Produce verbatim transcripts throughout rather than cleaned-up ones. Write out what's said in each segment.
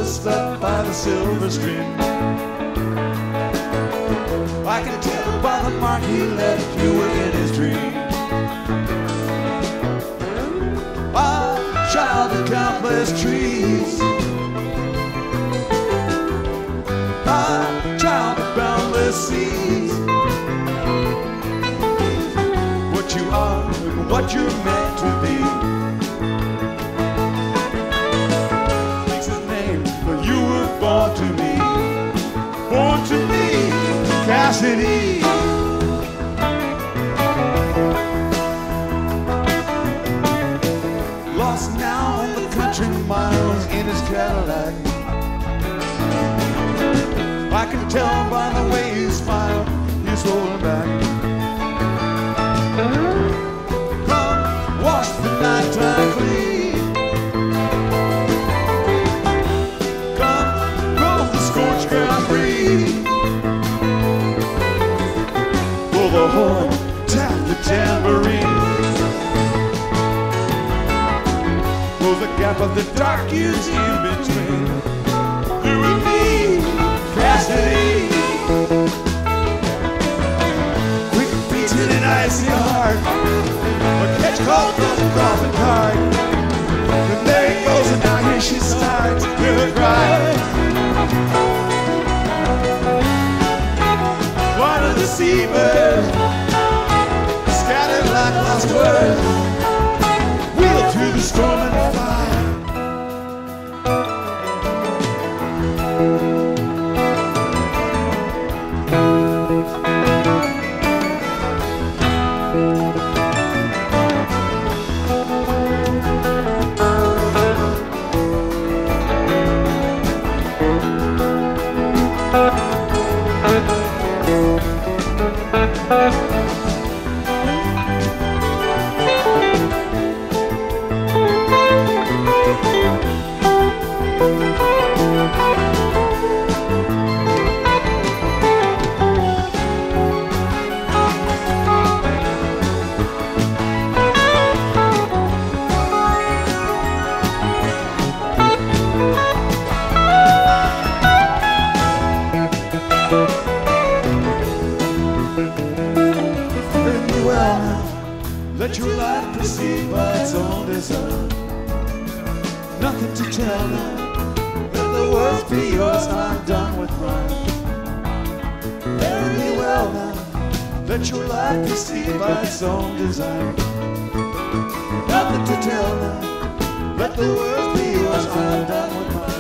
was left by the silver stream. I can tell by the mark he left you were in his dream. A child of countless trees, a child of boundless seas. What you are, what you're meant to be. Makes his name, but you were born to me, born to me, Cassidy. Lost now on the country miles in his Cadillac. I can tell by the way you smile, he's holding back. Come, wash the nighttime clean. Come, roll the scorched ground free. Blow the horn, tap the tambourine. Close the gap of the dark years in between. You and me, Cassidy. Quick beats in an icy heart. A catch call from the coffin cart. And there it goes, and now here she starts with a cry. One of the seabirds scattered like lost words. Wheel through the storm and fire. Let your life proceed by its own design. Nothing to tell now. Let the words be yours. I'm done with mine. Fare me well now. Let your life proceed by its own design. Nothing to tell now. Let the words be yours. I'm done with mine.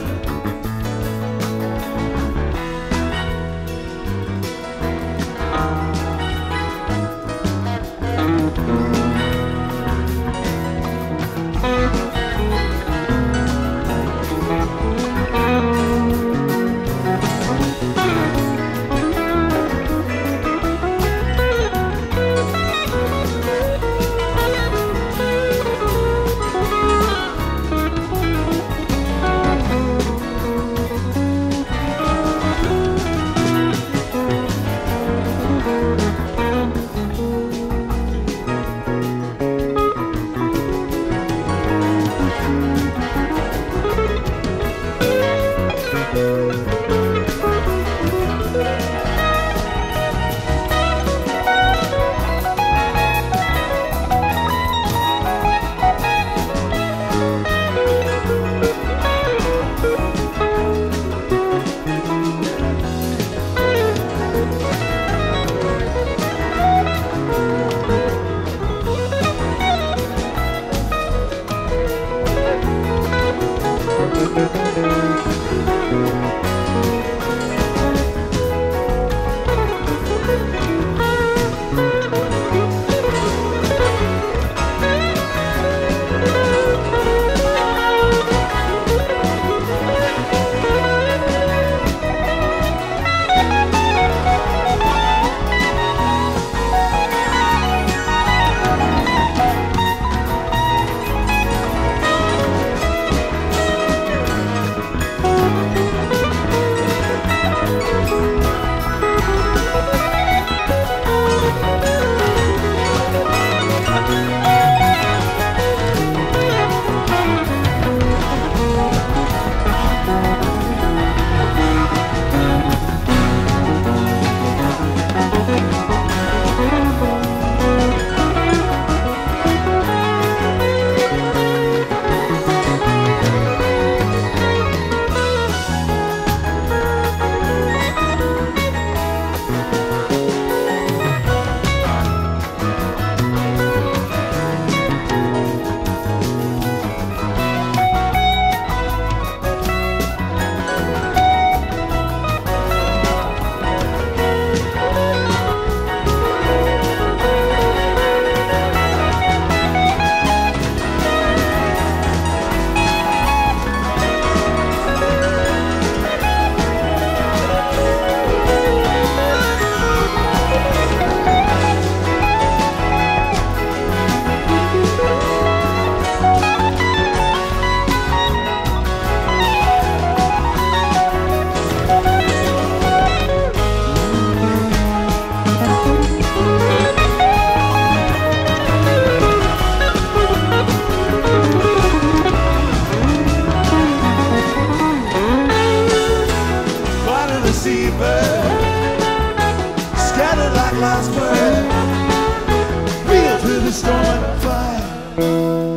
seabird, scattered like last word, reel through the storm and fire.